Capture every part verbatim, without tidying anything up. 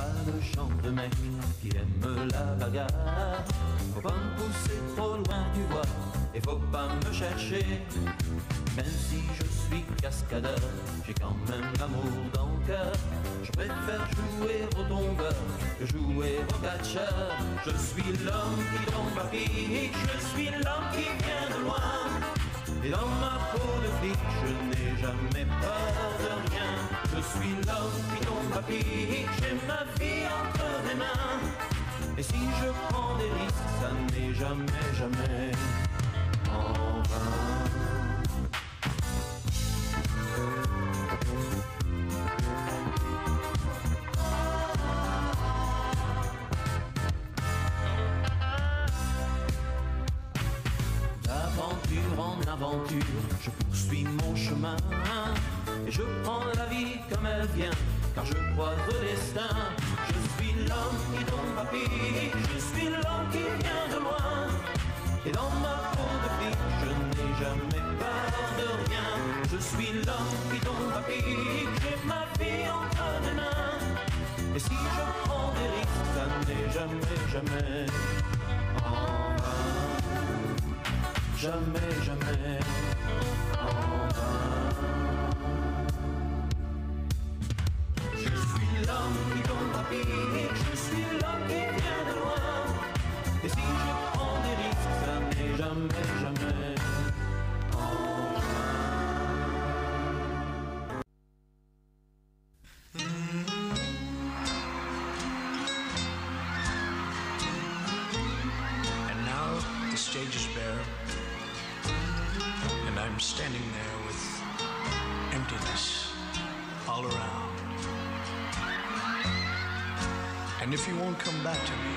pas de genre de mec qui aime la bagarre. Faut pas me pousser trop loin, tu vois, et faut pas me chercher. Même si je suis cascadeur, j'ai quand même l'amour dans le cœur. Je préfère jouer au tombeur que jouer au catcheur. Je suis l'homme qui tombe à pic, je suis l'homme qui vient de loin. Et dans ma peau de flic, je n'ai jamais peur de rien. Je suis l'homme qui tombe à pic, j'ai ma vie entre mes mains. Et si je prends des risques, ça n'est jamais, jamais en vain. D'aventure en aventure, je poursuis mon chemin. Et je prends la vie comme elle vient, car je crois au destin. Je suis l'homme qui tombe à pic, je suis l'homme qui vient de loin. Et dans ma peau de flic, je n'ai jamais peur de rien. Je suis l'homme qui tombe à pic, j'ai ma vie entre mes mains. Et si je prends des risques, ça n'est jamais, jamais en vain. Jamais, jamais en vain. Je suis l'homme qui tombe à pic, je suis l'homme qui vient de loin. Et si je prends des risques, ça n'est jamais, jamais en And now the stage is bare, and I'm standing there with emptiness all around. And if you won't come back to me,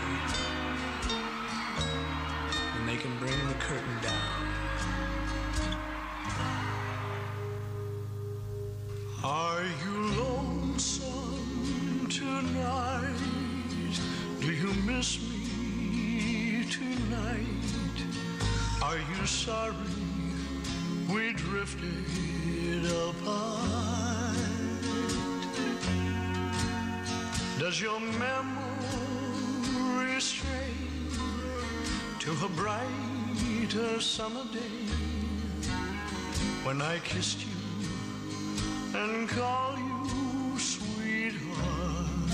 then they can bring the curtain down. Are you lonesome tonight? Do you miss me tonight? Are you sorry we drifted apart? Does your memory stray to a brighter summer day when I kissed you and called you sweetheart?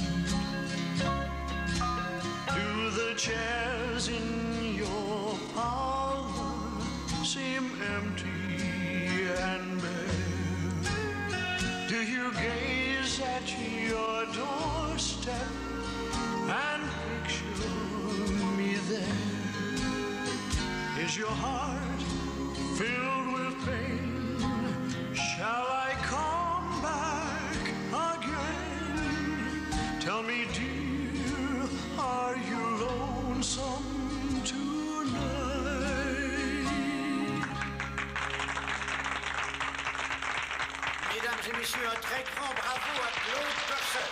Do the chairs in your parlor seem empty and bare? Do you gaze at your doorstep and picture me there? Is your heart filled with pain? Shall I come back again? Tell me, dear, are you lonesome tonight? Mesdames et messieurs, un très grand bravo à Claude Corsel.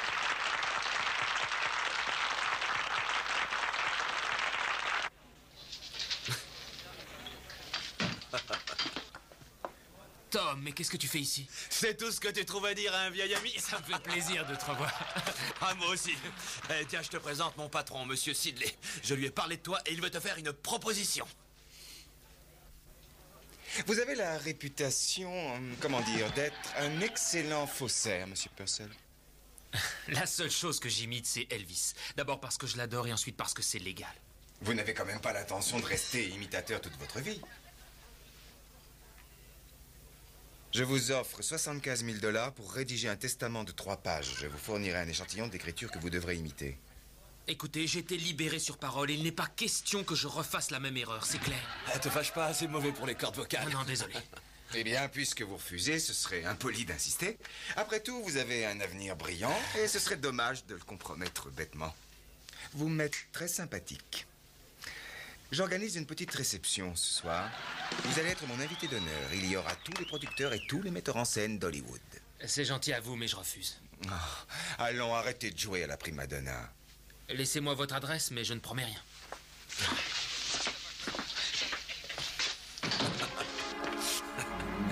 Tom, mais qu'est-ce que tu fais ici? C'est tout ce que tu trouves à dire à un vieil ami? Ça me fait plaisir de te revoir. Ah, moi aussi. Eh, tiens, je te présente mon patron, Monsieur Sidley. Je lui ai parlé de toi et il veut te faire une proposition. Vous avez la réputation, comment dire, d'être un excellent faussaire, Monsieur Purcell. La seule chose que j'imite, c'est Elvis. D'abord parce que je l'adore et ensuite parce que c'est légal. Vous n'avez quand même pas l'intention de rester imitateur toute votre vie. Je vous offre soixante-quinze mille dollars pour rédiger un testament de trois pages. Je vous fournirai un échantillon d'écriture que vous devrez imiter. Écoutez, j'ai été libéré sur parole et il n'est pas question que je refasse la même erreur, c'est clair. Ah, te fâche pas, c'est mauvais pour les cordes vocales. Non, non, désolé. Eh bien, puisque vous refusez, ce serait impoli d'insister. Après tout, vous avez un avenir brillant et ce serait dommage de le compromettre bêtement. Vous m'êtes très sympathique. J'organise une petite réception ce soir. Vous allez être mon invité d'honneur. Il y aura tous les producteurs et tous les metteurs en scène d'Hollywood. C'est gentil à vous, mais je refuse. Oh, allons, arrêtez de jouer à la prima donna. Laissez-moi votre adresse, mais je ne promets rien.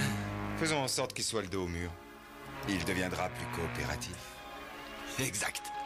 Faisons en sorte qu'il soit le dos au mur. Il deviendra plus coopératif. Exact.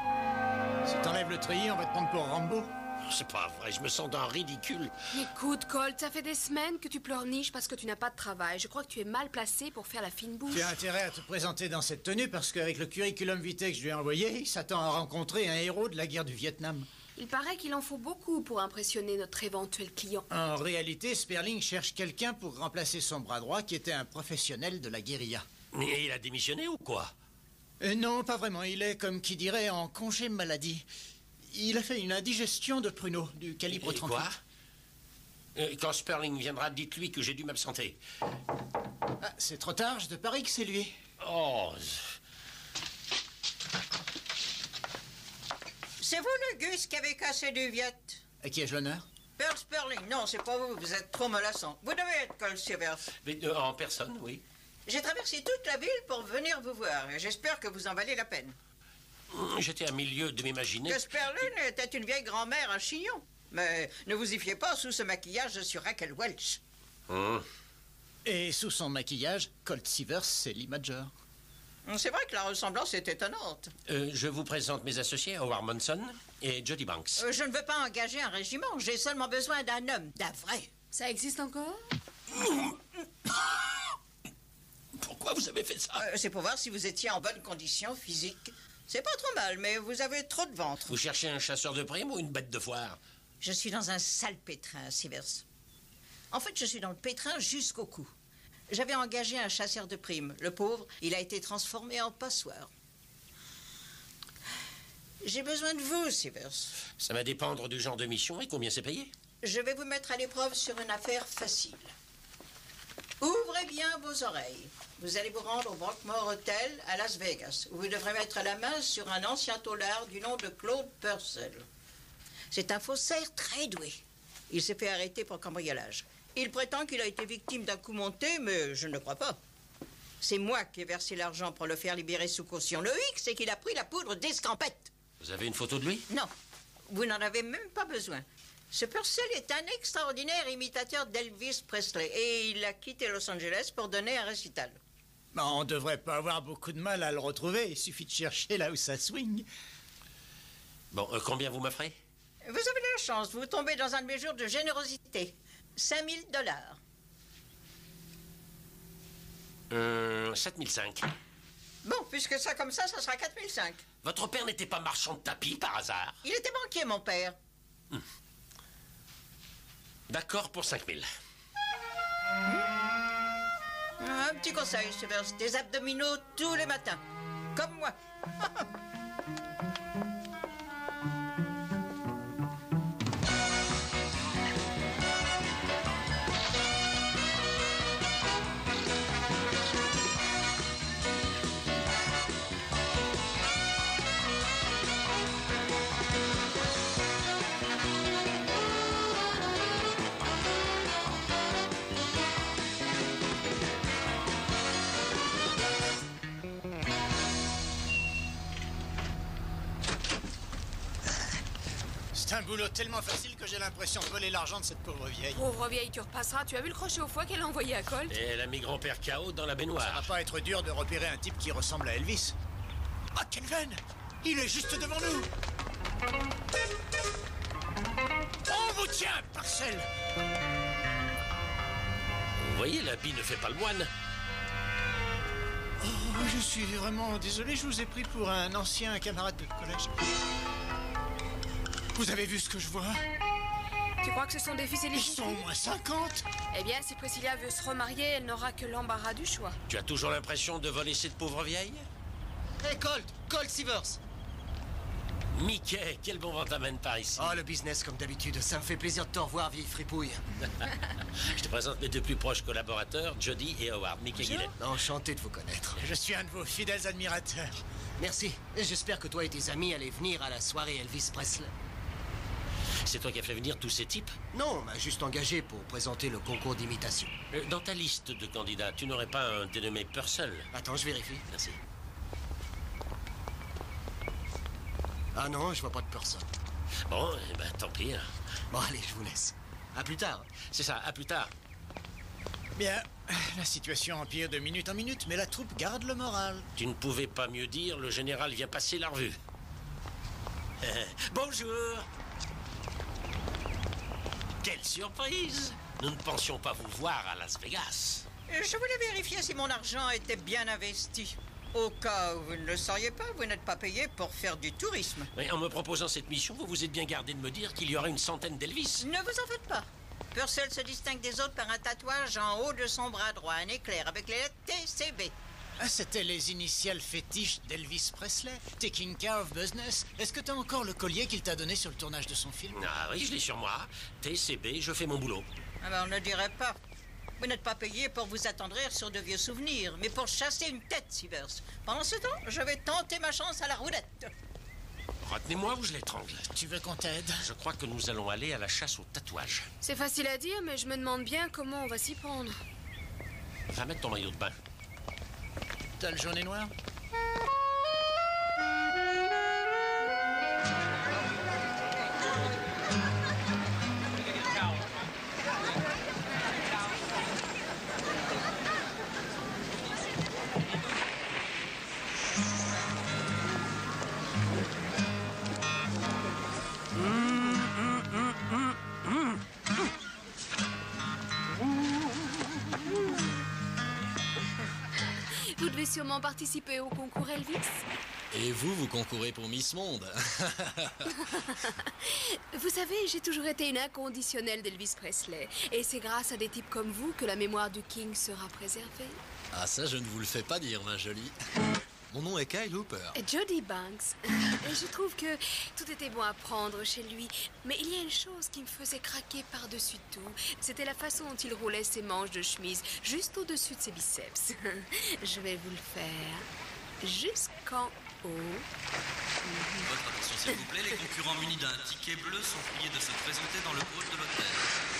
Si t'enlèves le treillis, on va te prendre pour Rambo. C'est pas vrai, je me sens d'un ridicule. Écoute, Colt, ça fait des semaines que tu pleurniches parce que tu n'as pas de travail. Je crois que tu es mal placé pour faire la fine bouche. Tu as intérêt à te présenter dans cette tenue parce qu'avec le curriculum vitae que je lui ai envoyé, il s'attend à rencontrer un héros de la guerre du Vietnam. Il paraît qu'il en faut beaucoup pour impressionner notre éventuel client. En réalité, Sperling cherche quelqu'un pour remplacer son bras droit qui était un professionnel de la guérilla. Mais il a démissionné ou quoi? Euh, non, pas vraiment. Il est, comme qui dirait, en congé maladie. Il a fait une indigestion de pruneaux du calibre Et trente-huit. quoi? Euh, Quand Sperling viendra, dites-lui que j'ai dû m'absenter. Ah, c'est trop tard, je te parie que c'est lui. Oh... C'est vous, le Gus, qui avez cassé du Viet? À qui ai-je l'honneur? Pearl Sperling, non, c'est pas vous, vous êtes trop menaçant. Vous devez être Colt Sivers. Mais, euh, en personne, oui. J'ai traversé toute la ville pour venir vous voir, et j'espère que vous en valez la peine. J'étais à milieu de m'imaginer... Que Sperling était une vieille grand-mère à chignon. Mais ne vous y fiez pas, sous ce maquillage, je suis Raquel Welch. Hum. Et sous son maquillage, Colt Sivers, c'est Lee Major. C'est vrai que la ressemblance est étonnante. Euh, je vous présente mes associés, Howard Monson et Jody Banks. Euh, je ne veux pas engager un régiment, j'ai seulement besoin d'un homme, d'un vrai. Ça existe encore? Pourquoi vous avez fait ça? Euh, c'est pour voir si vous étiez en bonne condition physique. C'est pas trop mal, mais vous avez trop de ventre. Vous cherchez un chasseur de primes ou une bête de foire? Je suis dans un sale pétrin, Sivers. En fait, je suis dans le pétrin jusqu'au cou. J'avais engagé un chasseur de primes. Le pauvre, il a été transformé en passoire. J'ai besoin de vous, Sivers. Ça va dépendre du genre de mission et combien c'est payé. Je vais vous mettre à l'épreuve sur une affaire facile. Ouvrez bien vos oreilles. Vous allez vous rendre au Brockmore Hotel à Las Vegas, où vous devrez mettre la main sur un ancien taulard du nom de Claude Purcell. C'est un faussaire très doué. Il s'est fait arrêter pour cambriolage. Il prétend qu'il a été victime d'un coup monté, mais je ne le crois pas. C'est moi qui ai versé l'argent pour le faire libérer sous caution. Le hic, c'est qu'il a pris la poudre d'escampette. Vous avez une photo de lui? Non, vous n'en avez même pas besoin. Ce Purcell est un extraordinaire imitateur d'Elvis Presley et il a quitté Los Angeles pour donner un récital. Bon, on devrait pas avoir beaucoup de mal à le retrouver. Il suffit de chercher là où ça swing. Bon, euh, combien vous m'offrez? Vous avez de la chance, vous tombez dans un de mes jours de générosité. cinq mille dollars. Euh, sept mille cinq. Bon, puisque ça comme ça, ça sera quatre mille cinq. Votre père n'était pas marchand de tapis, par hasard? Il était banquier, mon père. Hmm. D'accord pour cinq mille. Un petit conseil, Sivers, des abdominaux tous les matins. Comme moi. C'est un boulot tellement facile que j'ai l'impression de voler l'argent de cette pauvre vieille. Pauvre vieille, tu repasseras. Tu as vu le crochet au foie qu'elle a envoyé à Colt? Et elle a mis grand-père K O dans la Ça baignoire. va pas être dur de repérer un type qui ressemble à Elvis. Ah, quelle veine! Il est juste devant nous! On vous tient, Purcell! Vous voyez, l'habit ne fait pas le moine. Oh, je suis vraiment désolé, je vous ai pris pour un ancien camarade de collège. Vous avez vu ce que je vois? Tu crois que ce sont des fils Ils illégitimes? sont au moins cinquante! Eh bien, si Priscilla veut se remarier, elle n'aura que l'embarras du choix. Tu as toujours l'impression de voler cette pauvre vieille? Hé, hey, Colt! Colt Sivers! Mickey, quel bon vent t'amène par ici? Oh, le business, comme d'habitude. Ça me fait plaisir de te revoir, vieille fripouille. Je te présente mes deux plus proches collaborateurs, Jody et Howard. Mickey Gillette. Enchanté de vous connaître. Je suis un de vos fidèles admirateurs. Merci. J'espère que toi et tes amis allaient venir à la soirée Elvis Presley. C'est toi qui as fait venir tous ces types? Non, on m'a juste engagé pour présenter le concours d'imitation. Euh, Dans ta liste de candidats, tu n'aurais pas un dénommé Purcell? Attends, je vérifie. Merci. Ah non, je vois pas de personne. Bon, eh ben, tant pis. Hein. Bon, allez, je vous laisse. À plus tard. C'est ça, à plus tard. Bien, la situation empire de minute en minute, mais la troupe garde le moral. Tu ne pouvais pas mieux dire, le général vient passer la revue. Euh, bonjour. Quelle surprise! Nous ne pensions pas vous voir à Las Vegas. Je voulais vérifier si mon argent était bien investi. Au cas où vous ne le sauriez pas, vous n'êtes pas payé pour faire du tourisme. Mais en me proposant cette mission, vous vous êtes bien gardé de me dire qu'il y aurait une centaine d'Elvis. Ne vous en faites pas. Purcell se distingue des autres par un tatouage en haut de son bras droit, un éclair avec les lettres T C B. Ah, c'était les initiales fétiches d'Elvis Presley. Taking care of business. Est-ce que t'as encore le collier qu'il t'a donné sur le tournage de son film? Ah oui, je l'ai sur moi. T C B, je fais mon boulot. Ah ben, on ne dirait pas. Vous n'êtes pas payé pour vous attendrir sur de vieux souvenirs, mais pour chasser une tête, Sivers. Pendant ce temps, je vais tenter ma chance à la roulette. Retenez-moi ou je l'étrangle. Tu veux qu'on t'aide? Je crois que nous allons aller à la chasse au tatouage. C'est facile à dire, mais je me demande bien comment on va s'y prendre. Va mettre ton maillot de bain. T'as le jaune et noir? Vous devez sûrement participer au concours Elvis. Et vous, vous concourez pour Miss Monde. Vous savez, j'ai toujours été une inconditionnelle d'Elvis Presley. Et c'est grâce à des types comme vous que la mémoire du King sera préservée. Ah ça, je ne vous le fais pas dire, ma jolie. Mon nom est Kyle Hooper. Jody Banks. Et je trouve que tout était bon à prendre chez lui. Mais il y a une chose qui me faisait craquer par-dessus tout. C'était la façon dont il roulait ses manches de chemise juste au-dessus de ses biceps. Je vais vous le faire jusqu'en haut. Votre attention, s'il vous plaît. Les concurrents munis d'un ticket bleu sont priés de se présenter dans le hall de l'hôtel.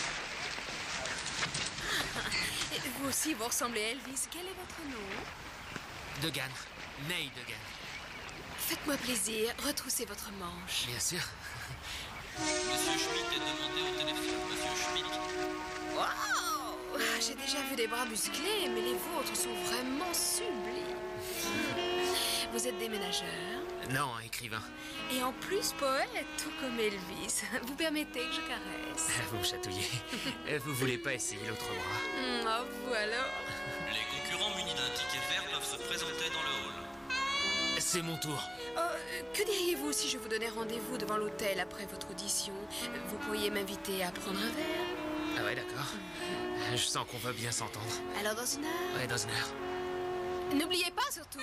Et vous aussi, vous ressemblez à Elvis. Quel est votre nom? Degan. Ney Degan. Faites-moi plaisir, retroussez votre manche. Bien sûr. Monsieur Schmidt est demandé au téléphone. Monsieur Schmidt. Wow! Ah, j'ai déjà vu des bras musclés, mais les vôtres sont vraiment sublimes. Vous êtes déménageur? Non, écrivain. Et en plus poète, tout comme Elvis. Vous permettez que je caresse? Vous me chatouillez. Vous voulez pas essayer l'autre bras? Mm, ah, vous alors? Les concurrents munis d'un ticket vert doivent se présenter dans le hall. C'est mon tour. Euh, que diriez-vous si je vous donnais rendez-vous devant l'hôtel après votre audition? Vous pourriez m'inviter à prendre un verre? Ah ouais, d'accord. Je sens qu'on va bien s'entendre. Alors dans une heure? Ouais, dans une heure. N'oubliez pas surtout.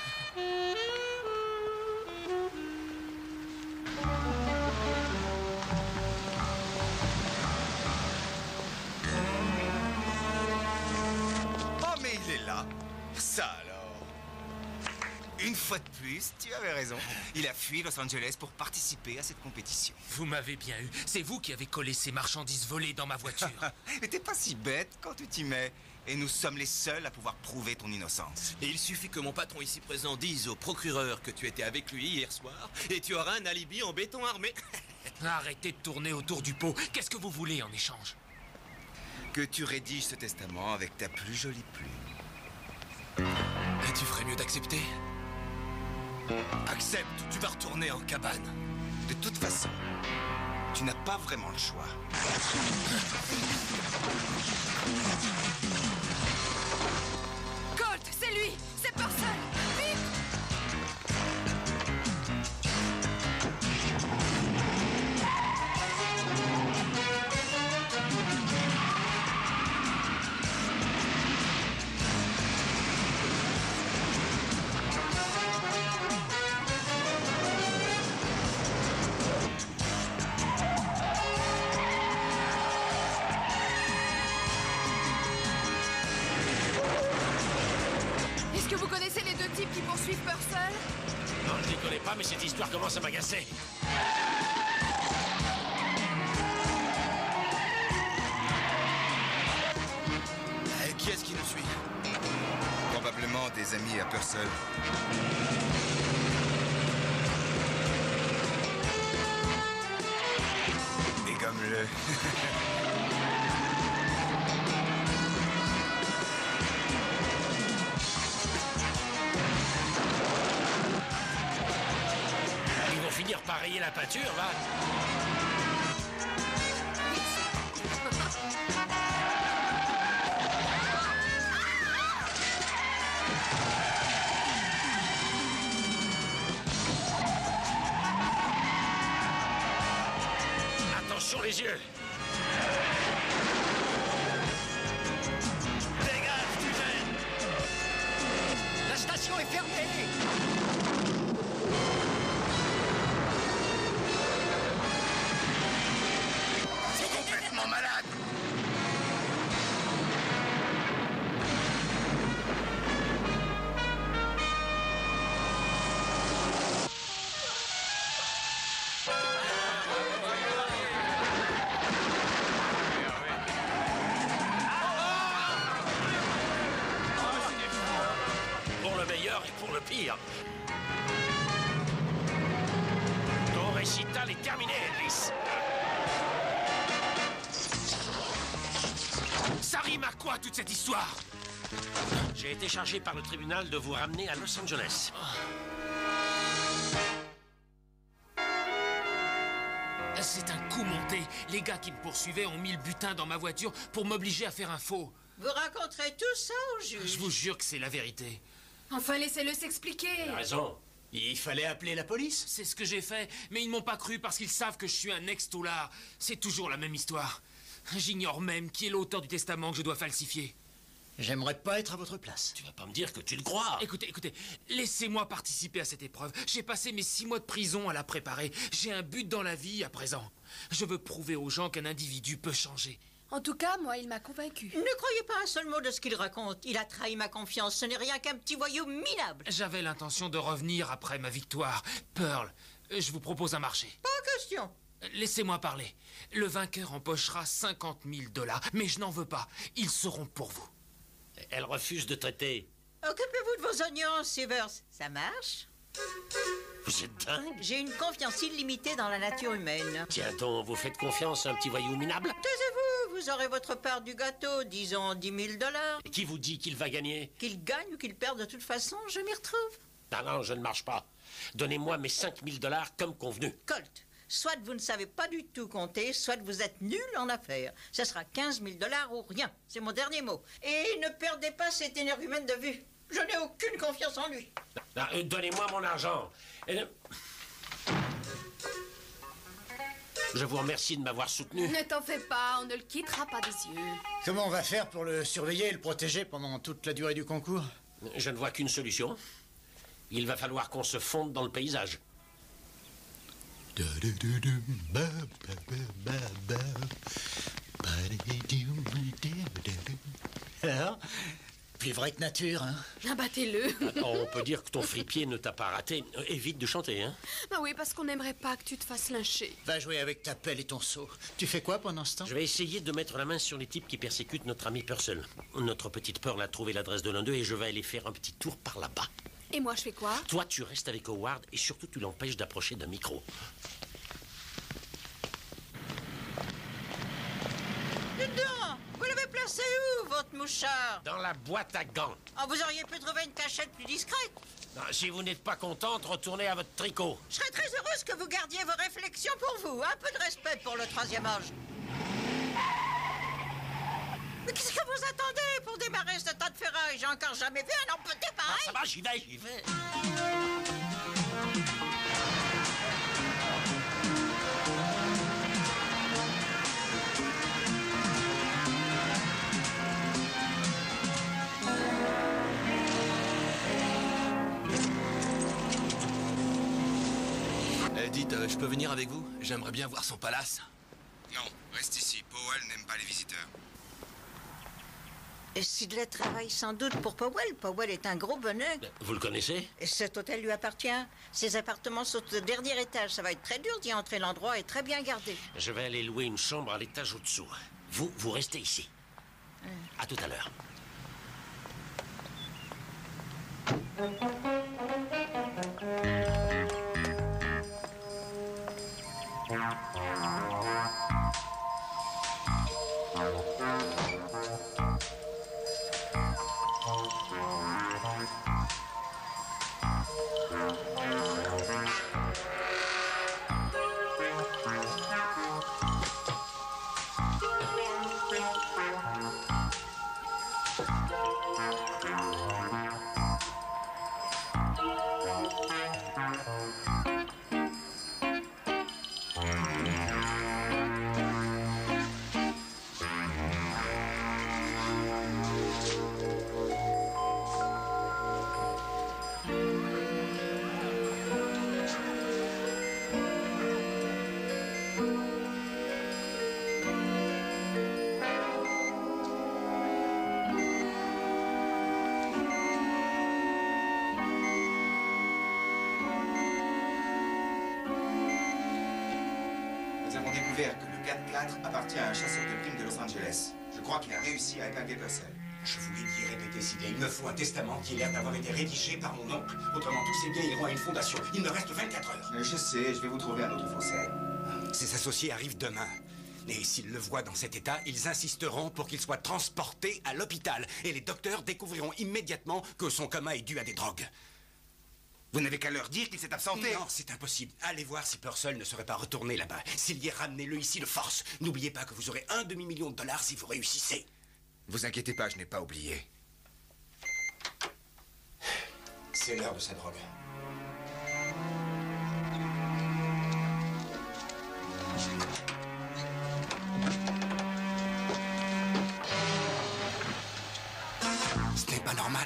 Oh, mais il est là. Ça alors. Une fois de plus, tu avais raison. Il a fui Los Angeles pour participer à cette compétition. Vous m'avez bien eu. C'est vous qui avez collé ces marchandises volées dans ma voiture. Mais t'es pas si bête quand tu t'y mets. Et nous sommes les seuls à pouvoir prouver ton innocence. Et il suffit que mon patron ici présent dise au procureur que tu étais avec lui hier soir, et tu auras un alibi en béton armé. Arrêtez de tourner autour du pot. Qu'est-ce que vous voulez en échange? Que tu rédiges ce testament avec ta plus jolie plume. Et tu ferais mieux d'accepter? Accepte ou tu vas retourner en cabane. De toute façon, tu n'as pas vraiment le choix. Colt, c'est lui! C'est Purcell! Vite! Est-ce que vous connaissez les deux types qui poursuivent Purcell? Non, je ne les connais pas, mais cette histoire commence à m'agacer. Et qui est-ce qui nous suit? Probablement des amis à Purcell. Et comme le... Ils vont finir pas rayer la peinture, va. Attention les yeux. Dégage, tu gênes. La station est fermée. C'est complètement malade. Pour le meilleur et pour le pire. Ton récital est terminé, Elvis. Ça rime à quoi, toute cette histoire? J'ai été chargé par le tribunal de vous ramener à Los Angeles. C'est un coup monté. Les gars qui me poursuivaient ont mis le butin dans ma voiture pour m'obliger à faire un faux. Vous raconterez tout ça au juge. Je vous jure que c'est la vérité. Enfin, laissez-le s'expliquer. T'as raison. Il fallait appeler la police. C'est ce que j'ai fait, mais ils m'ont pas cru parce qu'ils savent que je suis un ex-toulard. C'est toujours la même histoire. J'ignore même qui est l'auteur du testament que je dois falsifier. J'aimerais pas être à votre place. Tu vas pas me dire que tu le crois. Écoutez, écoutez, laissez-moi participer à cette épreuve. J'ai passé mes six mois de prison à la préparer. J'ai un but dans la vie à présent. Je veux prouver aux gens qu'un individu peut changer. En tout cas, moi, il m'a convaincu. Ne croyez pas un seul mot de ce qu'il raconte. Il a trahi ma confiance. Ce n'est rien qu'un petit voyou minable. J'avais l'intention de revenir après ma victoire. Pearl, je vous propose un marché. Pas question. Laissez-moi parler. Le vainqueur empochera cinquante mille dollars, mais je n'en veux pas. Ils seront pour vous. Elle refuse de traiter. Occupez-vous de vos oignons, Sivers. Ça marche? Vous êtes dingue. J'ai une confiance illimitée dans la nature humaine. Tiens donc, vous faites confiance à un petit voyou minable? Taisez-vous, vous aurez votre part du gâteau, disons dix mille dollars. Et qui vous dit qu'il va gagner? Qu'il gagne ou qu'il perde de toute façon, je m'y retrouve. Non, non, je ne marche pas. Donnez-moi mes cinq mille dollars comme convenu. Colt, soit vous ne savez pas du tout compter, soit vous êtes nul en affaires. Ce sera quinze mille dollars ou rien. C'est mon dernier mot. Et ne perdez pas cet énergumène de vue. Je n'ai aucune confiance en lui. Non, euh, donnez-moi mon argent. Et... Je vous remercie de m'avoir soutenu. Ne t'en fais pas, on ne le quittera pas des yeux. Comment on va faire pour le surveiller et le protéger pendant toute la durée du concours? Je ne vois qu'une solution. Il va falloir qu'on se fonde dans le paysage. Alors, plus vrai que nature, hein? Abattez-le. On peut dire que ton fripier ne t'a pas raté. Évite de chanter, hein? Bah oui, parce qu'on n'aimerait pas que tu te fasses lyncher. Va jouer avec ta pelle et ton seau. Tu fais quoi pendant ce temps? Je vais essayer de mettre la main sur les types qui persécutent notre ami Purcell. Notre petite Pearl a trouvé l'adresse de l'un d'eux et je vais aller faire un petit tour par là-bas. Et moi, je fais quoi? Toi, tu restes avec Howard et surtout, tu l'empêches d'approcher d'un micro. Dites donc, vous l'avez placé où, votre mouchard? Dans la boîte à gants. Oh, vous auriez pu trouver une cachette plus discrète. Non, si vous n'êtes pas contente, retournez à votre tricot. Je serais très heureuse que vous gardiez vos réflexions pour vous. Un peu de respect pour le troisième âge. Mais qu'est-ce que vous attendez pour démarrer ce tas de ferraille? J'ai encore jamais vu un empoté pareil. Ah, ça va, j'y vais, j'y vais. Eh, dites, euh, je peux venir avec vous? J'aimerais bien voir son palace. Non, reste ici. Powell n'aime pas les visiteurs. Et Sidley travaille sans doute pour Powell. Powell est un gros bonheur. Vous le connaissez? Et cet hôtel lui appartient. Ses appartements sont au dernier étage. Ça va être très dur d'y entrer. L'endroit est très bien gardé. Je vais aller louer une chambre à l'étage au-dessous. Vous, vous restez ici. Hum. À tout à l'heure. appartient à un chasseur de primes de Los Angeles. Je crois qu'il a réussi à épingler Purcell. Je vous l'ai dit et répété, Sidney, il me faut un testament qui ait l'air d'avoir été rédigé par mon oncle. Autrement, tous ces biens iront à une fondation. Il me reste vingt-quatre heures. Je sais, je vais vous trouver un autre faussaire. Ses associés arrivent demain. Et s'ils le voient dans cet état, ils insisteront pour qu'il soit transporté à l'hôpital. Et les docteurs découvriront immédiatement que son coma est dû à des drogues. Vous n'avez qu'à leur dire qu'il s'est absenté. Non, c'est impossible. Allez voir si Purcell ne serait pas retourné là-bas. S'il y est, ramenez-le ici de force. N'oubliez pas que vous aurez un demi-million de dollars si vous réussissez. Vous inquiétez pas, je n'ai pas oublié. C'est l'heure de sa drogue. Ce n'est pas normal.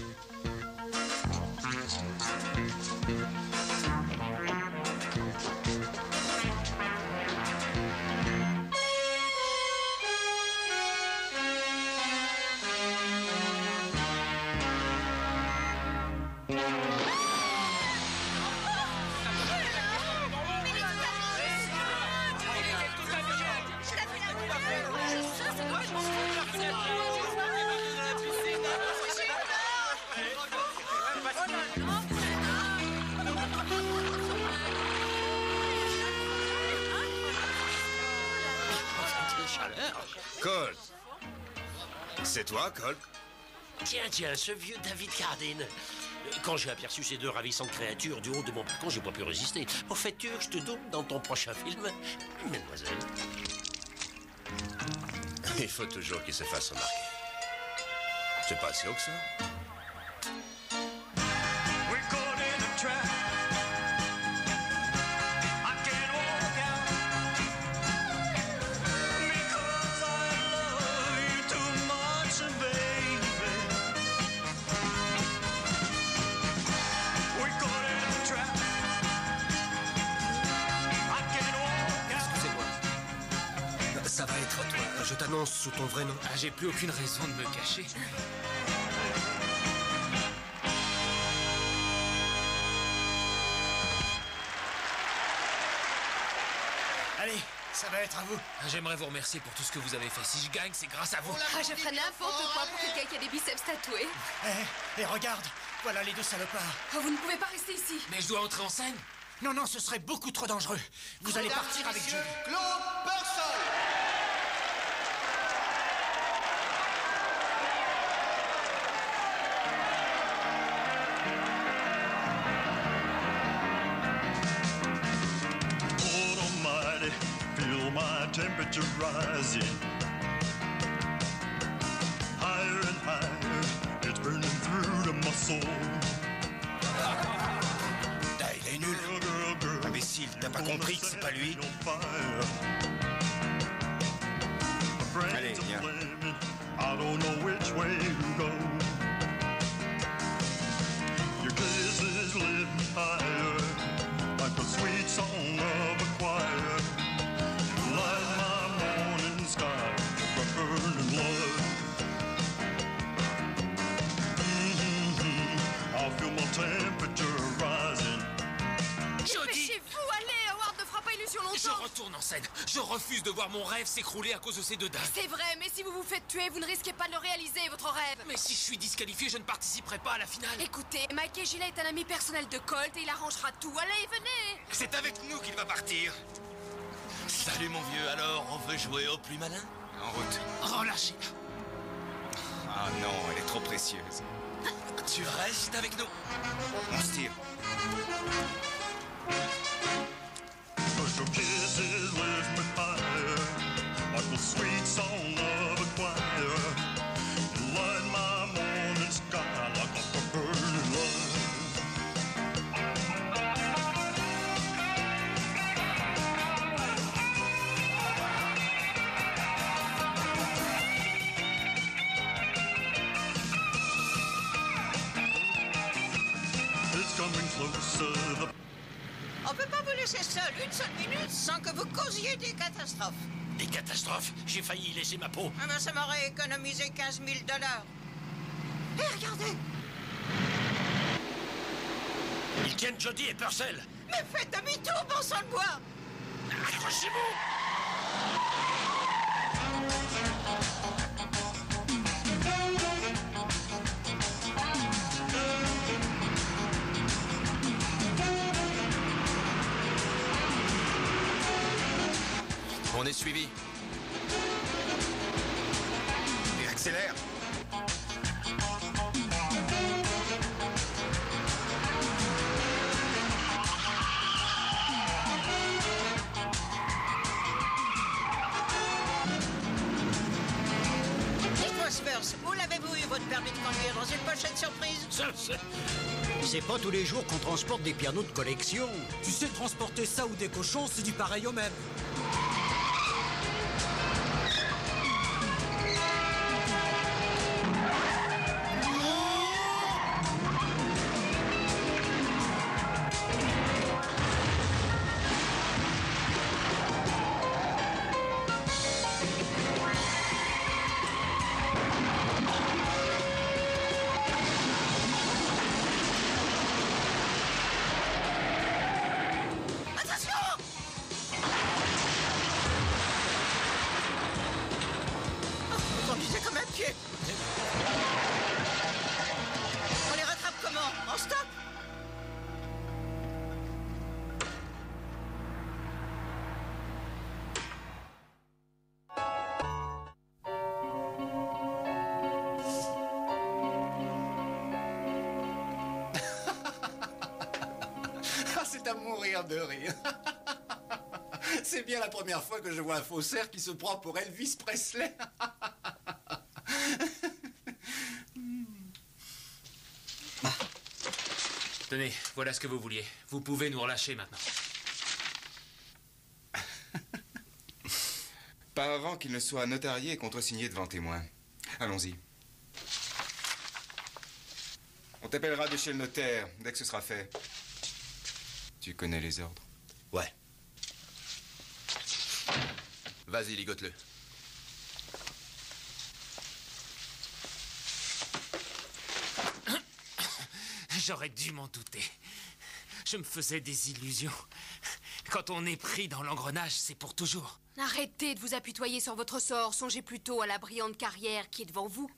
Colt. C'est toi, Colt? Tiens, tiens, ce vieux David Carradine. Quand j'ai aperçu ces deux ravissantes créatures du haut de mon balcon, j'ai pas pu résister. Au fait, tu veux que je te double dans ton prochain film, mademoiselle? Il faut toujours qu'il se fasse remarquer. C'est pas si haut que ça. Ça va être toi. Je t'annonce sous ton vrai nom. Ah, j'ai plus aucune raison de me cacher. Allez, ça va être à vous. J'aimerais vous remercier pour tout ce que vous avez fait. Si je gagne, c'est grâce à vous. Ah, je ferais n'importe quoi pour quelqu'un qui a des biceps tatoués. Eh, et regarde, voilà les deux salopards. Oh, vous ne pouvez pas rester ici. Mais je dois entrer en scène. Non, non, ce serait beaucoup trop dangereux. Vous allez partir avec Julie. Claude Purcell. Feel my temperature rising higher and higher. It's burning through to my soul. Ah, il est nul. Imbécile, t'as pas compris que c'est pas lui? Allez, viens. I don't know which way to go. Your kisses lift me higher like a sweet song of a choir. Light my morning sky like a burning love. Mm-hmm. I feel my temperature rising. Dépêchez-vous, allez, Howard ne fera pas illusion longtemps. Je retourne en scène. Je refuse de voir mon rêve s'écrouler à cause de ces deux dingues. C'est vrai, mais si vous vous faites tuer, vous ne risquez pas de le réaliser, votre rêve. Mais si je suis disqualifié, je ne participerai pas à la finale. Écoutez, Mikey Gillet est un ami personnel de Colt et il arrangera tout. Allez, venez. C'est avec nous qu'il va partir. Salut mon vieux, alors on veut jouer au plus malin? En route. Relâchez-la. Ah non, elle est trop précieuse. Tu restes avec nous. On se tire. Your kisses lift me higher like the sweet song of a choir. You light my morning sky like a burning love. closer the... On peut pas vous laisser seul une seule minute sans que vous causiez des catastrophes. Des catastrophes? J'ai failli y laisser ma peau. Ah ben ça m'aurait économisé quinze mille dollars. Hé, regardez! Ils tiennent Jody et Purcell. Mais faites demi-tour, bon sang de bois! Accrochez-vous! On est suivi. Et accélère. Dites-moi, Spurs, où l'avez-vous eu votre permis de conduire? Dans une pochette surprise? Ça, c'est... C'est pas tous les jours qu'on transporte des pianos de collection. Tu sais, transporter ça ou des cochons, c'est du pareil au même. On les rattrape comment? En stop? Ah, c'est à mourir de rire. C'est bien la première fois que je vois un faussaire qui se prend pour Elvis Presley. Tenez, voilà ce que vous vouliez. Vous pouvez nous relâcher maintenant. Pas avant qu'il ne soit notarié et contresigné devant témoin. Allons-y. On t'appellera de chez le notaire dès que ce sera fait. Tu connais les ordres? Ouais. Vas-y, ligote-le. J'aurais dû m'en douter. Je me faisais des illusions. Quand on est pris dans l'engrenage, c'est pour toujours. Arrêtez de vous apitoyer sur votre sort. Songez plutôt à la brillante carrière qui est devant vous.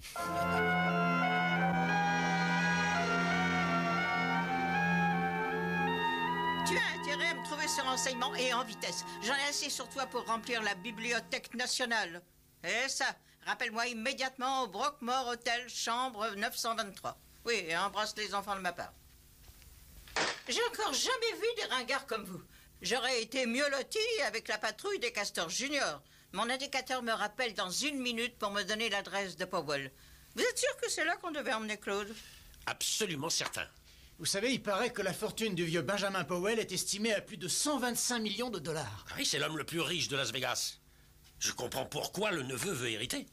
Tu as intérêt à me trouver ce renseignement et en vitesse. J'en ai assez sur toi pour remplir la Bibliothèque nationale. Et ça, rappelle-moi immédiatement au Brockmore Hotel, chambre neuf cent vingt-trois. Oui, et embrasse les enfants de ma part. J'ai encore jamais vu des ringards comme vous. J'aurais été mieux loti avec la patrouille des Castors Junior. Mon indicateur me rappelle dans une minute pour me donner l'adresse de Powell. Vous êtes sûr que c'est là qu'on devait emmener Claude? Absolument certain. Vous savez, il paraît que la fortune du vieux Benjamin Powell est estimée à plus de cent vingt-cinq millions de dollars. Ah oui, c'est l'homme le plus riche de Las Vegas. Je comprends pourquoi le neveu veut hériter.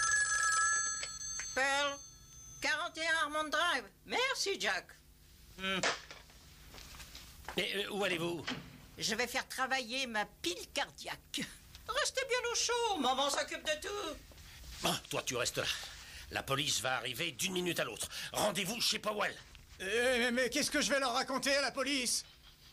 Pearl, quarante et un Armand Drive. Merci, Jack. Hmm. Mais euh, où allez-vous? Je vais faire travailler ma pile cardiaque. Restez bien au chaud, maman s'occupe de tout. Bon, toi, tu restes là. La police va arriver d'une minute à l'autre. Rendez-vous chez Powell. Eh, mais mais qu'est-ce que je vais leur raconter à la police?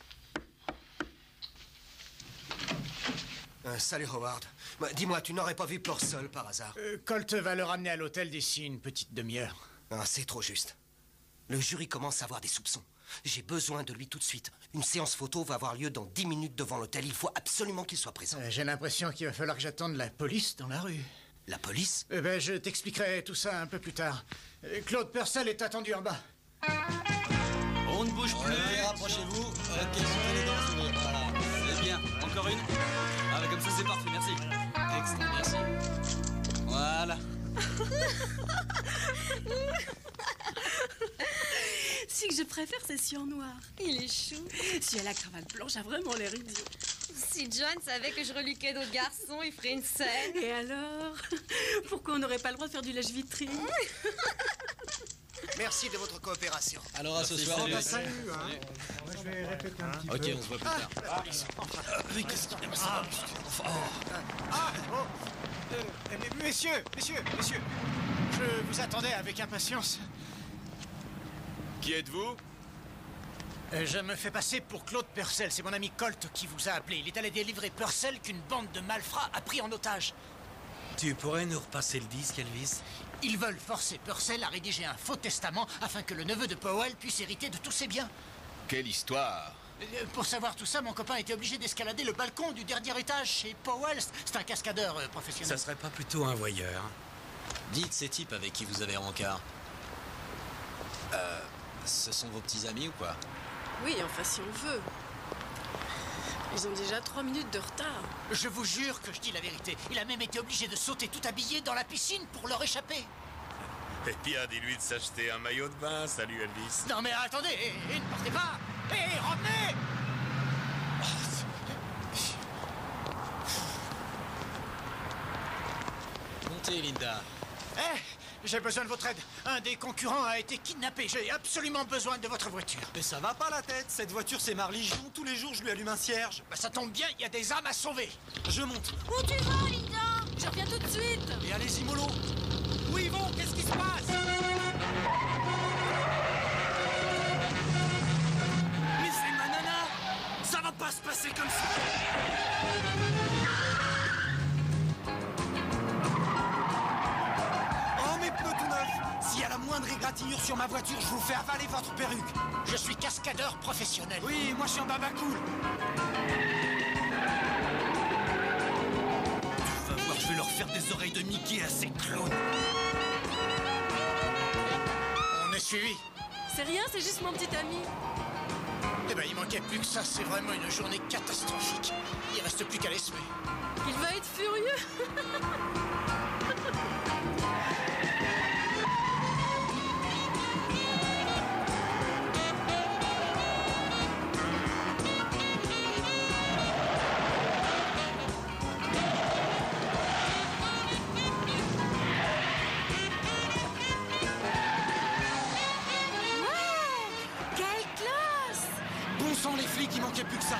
Euh, salut, Howard. Bah, dis-moi, tu n'aurais pas vu Purcell par hasard? euh, Colt va le ramener à l'hôtel d'ici une petite demi-heure. Ah, c'est trop juste. Le jury commence à avoir des soupçons. J'ai besoin de lui tout de suite. Une séance photo va avoir lieu dans dix minutes devant l'hôtel. Il faut absolument qu'il soit présent. Euh, J'ai l'impression qu'il va falloir que j'attende la police dans la rue. La police? Eh ben, je t'expliquerai tout ça un peu plus tard. Euh, Claude Purcell est attendu en bas. On ne bouge plus. Allez, rapprochez-vous. Ok, montez les dents, sourire. Voilà. C'est bien. Encore une. Ah, bah, comme ça, c'est parfait. Merci. Extra, merci. Voilà. Si que je préfère, c'est sur noir. Il est chou. Si elle a la cravate blanche, a vraiment l'air idiot. Si John savait que je reluquais d'autres garçons, il ferait une scène. Et alors? Pourquoi on n'aurait pas le droit de faire du lèche-vitrine? Merci de votre coopération. Alors à ce Merci, soir. salut. Salut. Salut, hein. Moi, je vais répéter un petit Ok, peu. on se voit plus Ah, tard. la police. Mais qu'est-ce qu'il y a Ah, ah, oh. Euh, mais- Messieurs, messieurs, messieurs, je vous attendais avec impatience. Qui êtes-vous? Euh, Je me fais passer pour Claude Purcell. C'est mon ami Colt qui vous a appelé. Il est allé délivrer Purcell qu'une bande de malfrats a pris en otage. Tu pourrais nous repasser le disque, Elvis? Ils veulent forcer Purcell à rédiger un faux testament afin que le neveu de Powell puisse hériter de tous ses biens. Quelle histoire? Euh, Pour savoir tout ça, mon copain était obligé d'escalader le balcon du dernier étage chez Powell. C'est un cascadeur euh, professionnel. Ça serait pas plutôt un voyeur? Dites ces types avec qui vous avez rencard. Euh, ce sont vos petits amis ou quoi? Oui, enfin, si on veut. Ils ont déjà trois minutes de retard. Je vous jure que je dis la vérité. Il a même été obligé de sauter tout habillé dans la piscine pour leur échapper. Eh bien, dis-lui de s'acheter un maillot de bain. Salut, Elvis. Non mais attendez, hé, hé, ne partez pas. Hé, hé, revenez. Montez, Linda. Eh, j'ai besoin de votre aide. Un des concurrents a été kidnappé. J'ai absolument besoin de votre voiture. Mais ça va pas la tête. Cette voiture, c'est ma religion. Tous les jours, je lui allume un cierge. Bah, ça tombe bien, il y a des âmes à sauver. Je monte. Où tu vas, Linda? Je reviens tout de suite. Et allez-y, mollo. Où ils vont? Qu'est-ce qui se passe? Mais c'est ma nana! Ça va pas se passer comme ça! Oh, mes pneus tout neufs! S'il y a la moindre égratignure sur ma voiture, je vous fais avaler votre perruque. Je suis cascadeur professionnel. Oui, moi je suis en baba cool. Tu vas voir, je vais leur faire des oreilles de Mickey à ces clones. On est suivi. C'est rien, c'est juste mon petit ami. Eh ben, il manquait plus que ça. C'est vraiment une journée catastrophique. Il reste plus qu'à l'esprit. Il va être furieux. Bon sang, les flics, il manquait plus que ça.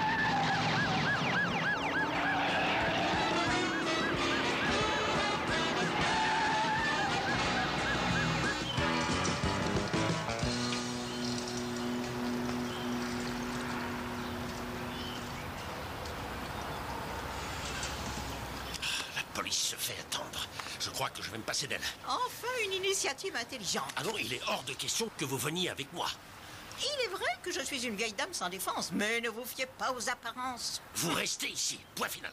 La police se fait attendre. Je crois que je vais me passer d'elle. Enfin, une initiative intelligente. Ah non, il est hors de question que vous veniez avec moi. Il est vrai que je suis une vieille dame sans défense, mais ne vous fiez pas aux apparences. Vous restez ici. Point final.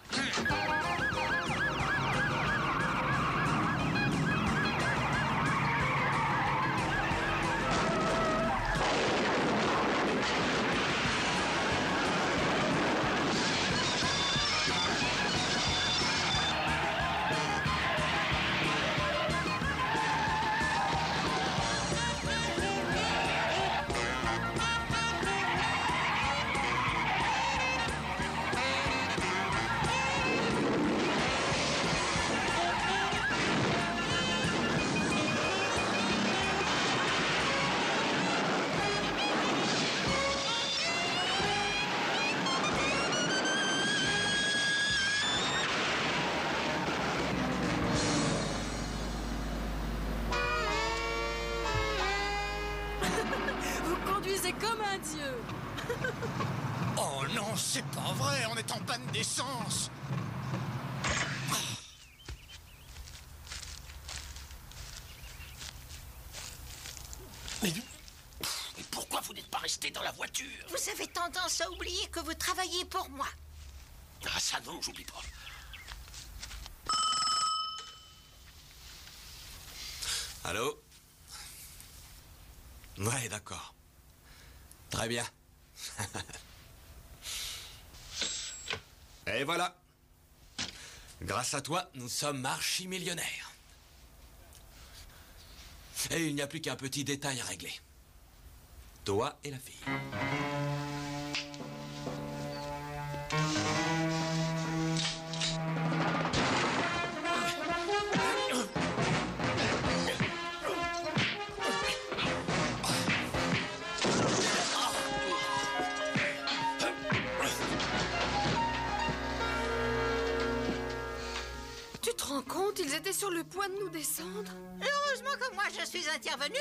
Vous conduisez comme un dieu. Oh non, c'est pas vrai. On est en panne d'essence. Mais, mais pourquoi vous n'êtes pas resté dans la voiture? Vous avez tendance à oublier que vous travaillez pour moi. Ah ça non, j'oublie pas. Allô? Ouais, d'accord. Très bien. Et voilà. Grâce à toi, nous sommes archi-millionnaires. Et il n'y a plus qu'un petit détail à régler. Toi et la fille. Quand ils étaient sur le point de nous descendre. Heureusement que moi je suis intervenue.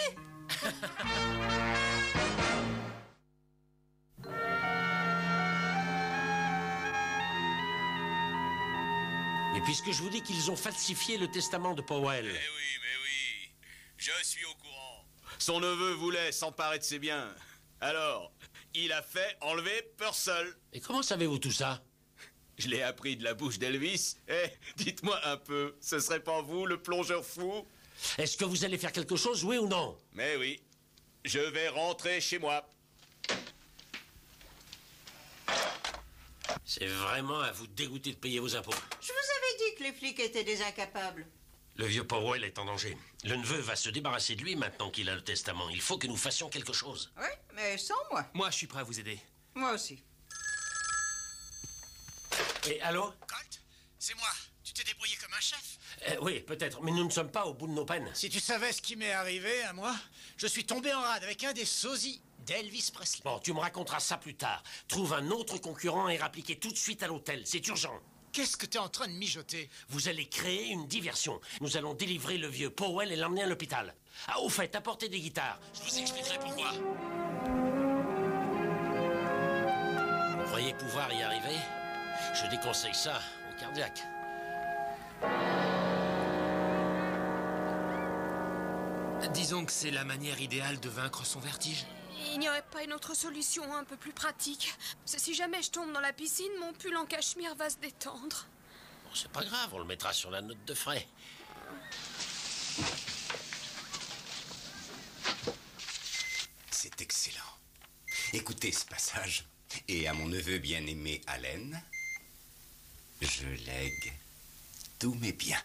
Mais puisque je vous dis qu'ils ont falsifié le testament de Powell... Eh oui, mais oui, je suis au courant. Son neveu voulait s'emparer de ses biens. Alors, il a fait enlever Purcell. Et comment savez-vous tout ça? Je l'ai appris de la bouche d'Elvis. Eh, dites-moi un peu, ce serait pas vous, le plongeur fou? Est-ce que vous allez faire quelque chose, oui ou non? Mais oui, je vais rentrer chez moi. C'est vraiment à vous dégoûter de payer vos impôts. Je vous avais dit que les flics étaient des incapables. Le vieux Powell est en danger. Le neveu va se débarrasser de lui maintenant qu'il a le testament. Il faut que nous fassions quelque chose. Oui, mais sans moi. Moi, je suis prêt à vous aider. Moi aussi. Et allô? Colt, c'est moi. Tu t'es débrouillé comme un chef. euh, Oui, peut-être, mais nous ne sommes pas au bout de nos peines. Si tu savais ce qui m'est arrivé à moi, je suis tombé en rade avec un des sosies d'Elvis Presley. Bon, tu me raconteras ça plus tard. Trouve un autre concurrent et rappliquez tout de suite à l'hôtel. C'est urgent. Qu'est-ce que t'es en train de mijoter? Vous allez créer une diversion. Nous allons délivrer le vieux Powell et l'emmener à l'hôpital. Ah, au fait, apportez des guitares. Je vous expliquerai pourquoi. Vous croyez pouvoir y arriver? Je déconseille ça au cardiaque. Disons que c'est la manière idéale de vaincre son vertige. Il n'y aurait pas une autre solution un peu plus pratique. Si jamais je tombe dans la piscine, mon pull en cachemire va se détendre. Bon, c'est pas grave, on le mettra sur la note de frais. C'est excellent. Écoutez ce passage. Et à mon neveu bien-aimé Allen, je lègue tous mes biens.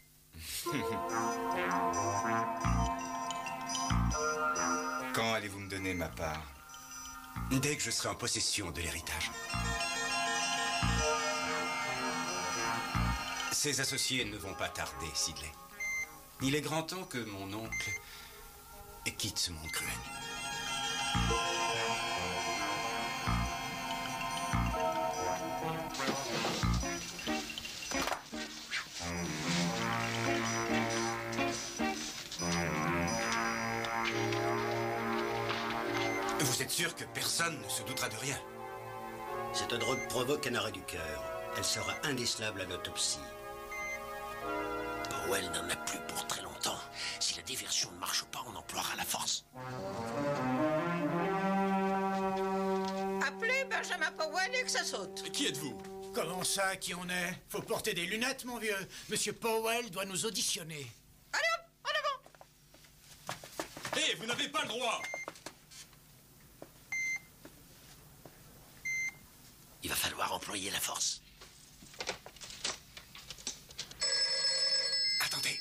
Quand allez-vous me donner ma part? Dès que je serai en possession de l'héritage. Ses associés ne vont pas tarder, Sidley. Il est grand temps que mon oncle quitte ce monde cruel. Vous êtes sûr que personne ne se doutera de rien? Cette drogue provoque un arrêt du cœur. Elle sera indécelable à l'autopsie. Powell n'en a plus pour très longtemps. Si la diversion ne marche pas, on emploiera la force. Appelez Benjamin Powell et que ça saute. Qui êtes-vous? Comment ça, qui on est? Faut porter des lunettes, mon vieux. Monsieur Powell doit nous auditionner. Allez hop, en avant! Hé, hey, vous n'avez pas le droit! Il va falloir employer la force. Attendez.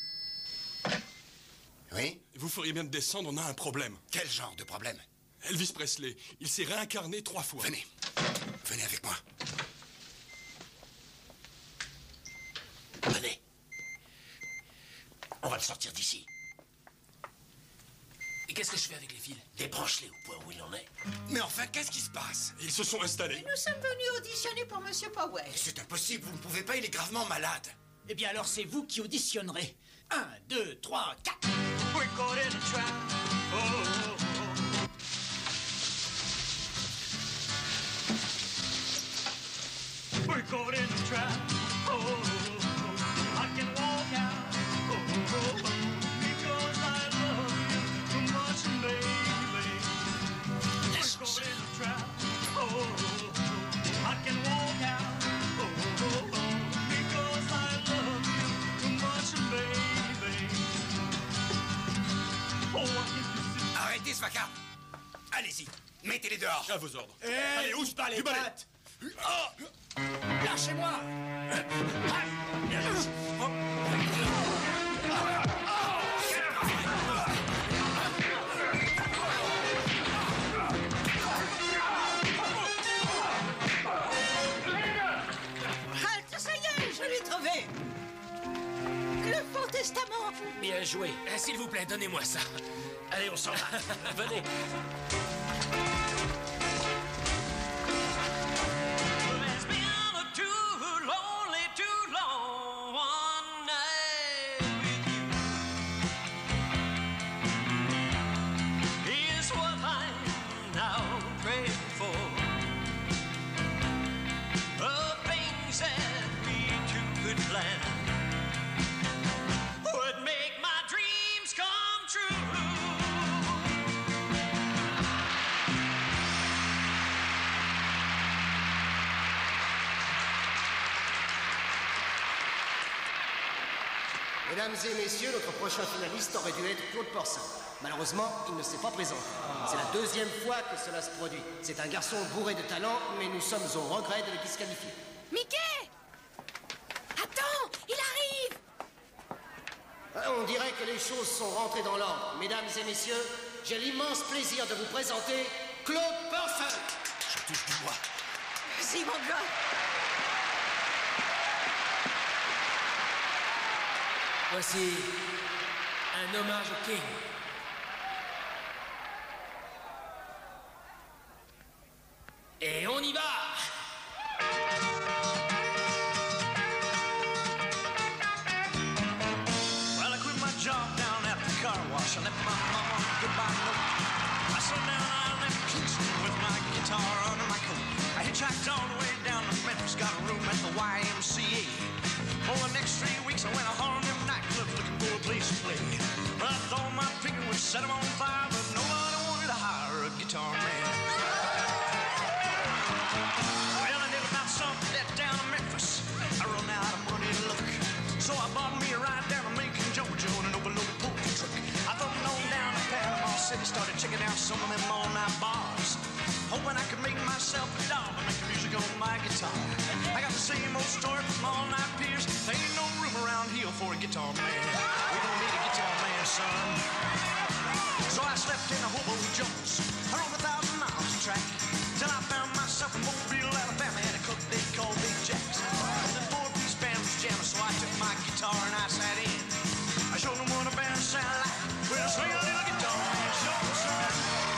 Oui? Vous feriez bien de descendre, on a un problème. Quel genre de problème? Elvis Presley, il s'est réincarné trois fois. Venez. Venez avec moi. Venez. On va le sortir d'ici. Et qu'est-ce que je fais avec les fils? Débranche-les au point où il en est. Mais enfin, qu'est-ce qui se passe? Ils se sont installés. Nous sommes venus auditionner pour Monsieur Powell. C'est impossible, vous ne pouvez pas, il est gravement malade. Eh bien alors c'est vous qui auditionnerez. Un, deux, trois, quatre. We're caught in a trap. Oh, oh, oh. We're caught in a trap. Oh, oh, oh. I can walk out. Oh, oh, oh. Because I love you too much, baby. We're caught in a trap. Oh, oh, oh. I can walk out. Oh, oh, oh. Because I love you too much, baby. Oh, I can Arrêtez ce vacarme. Allez-y, mettez-les dehors. À vos ordres. Eh, Allez, bouge pas les du balai. pattes. Oh. Lâchez-moi. Halt, ça y est, je l'ai trouvé. Le faux testament. Bien joué. Eh, S'il vous plaît, donnez-moi ça. Allez, on s'en va. Venez. It's been too lonely, too long one night. Mesdames et messieurs, notre prochain finaliste aurait dû être Claude Porcin. Malheureusement, il ne s'est pas présenté. C'est la deuxième fois que cela se produit. C'est un garçon bourré de talent, mais nous sommes au regret de le disqualifier. Mickey! Attends, il arrive! On dirait que les choses sont rentrées dans l'ordre. Mesdames et messieurs, j'ai l'immense plaisir de vous présenter Claude Porcin. Je touche du bois. Vas-y, mon gars. Voici un hommage au King. Et on y va! Well, I quit my job down at the car wash. I left my mama a goodbye note. I slowed down, I left Kingston with my guitar under my coat. I hitchhiked all the way down to Memphis, got a room at the Y M C A. For the next three weeks, I went to Harlem nightclub looking for a place to play. But I thought my finger would set 'em on fire, but nobody wanted to hire a guitar man. Well, I never found something that down in Memphis. I run out of money to look. So I bought me a ride down to Macon, Georgia, on an overloaded poultry truck. I thought on down to Panama City, started checking out some of them all-night bars. Hoping I could make myself a dollar, make the music on my guitar. I got the same old story from all-night peers. There ain't no room around here for a guitar man. We don't need a guitar man, son. So I slept in a Hobo Jones. I rode a thousand miles of track till I found myself in Mobile, Alabama, at a club they called Big Jack's. The four-piece band was jamming, so I took my guitar and I sat in. I showed them what a band sound like. Well, swing a little guitar and show them some.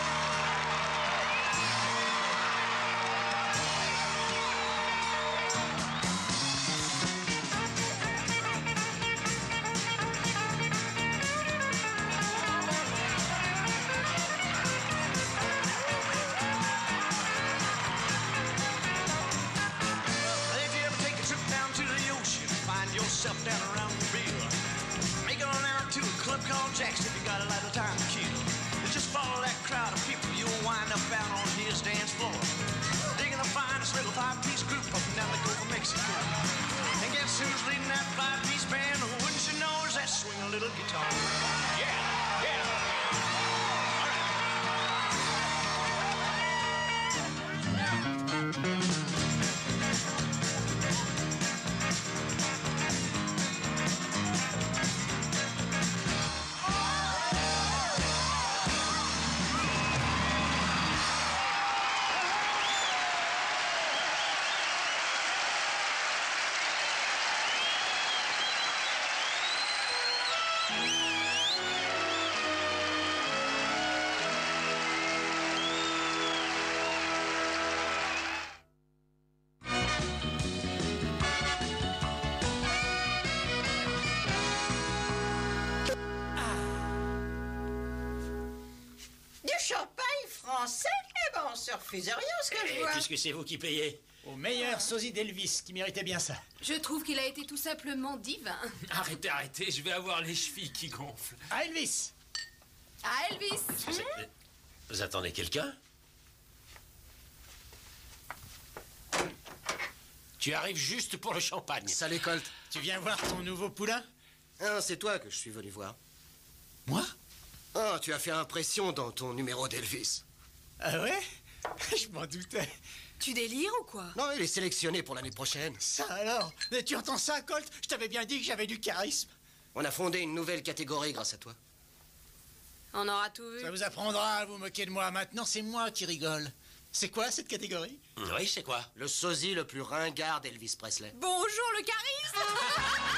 Yourself down around the river. Make it on out to a club called Jack's if you got a lot of time to kill. Just follow that crowd of people, you'll wind up out on his dance floor. Digging the finest little five-piece group up and down the Gulf of Mexico. And guess who's leading that five-piece band? Wouldn't you know, is that swing a little guitar? Yeah, yeah. Refusez rien, ce que je vois. Puisque c'est vous qui payez. Au meilleur sosie d'Elvis, qui méritait bien ça. Je trouve qu'il a été tout simplement divin. Arrêtez, arrêtez, je vais avoir les chevilles qui gonflent. À Elvis. À Elvis. Vous, hmm? vous attendez quelqu'un? Tu arrives juste pour le champagne. Salut, Colt. Tu viens voir ton nouveau poulain? Ah, c'est toi que je suis venu voir. Moi? Oh, tu as fait impression dans ton numéro d'Elvis. Ah ouais? Je m'en doutais. Tu délires ou quoi? Non, il est sélectionné pour l'année prochaine. Ça alors? Mais tu entends ça, Colt? Je t'avais bien dit que j'avais du charisme. On a fondé une nouvelle catégorie grâce à toi. On aura tout vu. Ça vous apprendra à vous moquer de moi. Maintenant, c'est moi qui rigole. C'est quoi cette catégorie? Oui, c'est quoi? Le sosie le plus ringard d'Elvis Presley. Bonjour le charisme.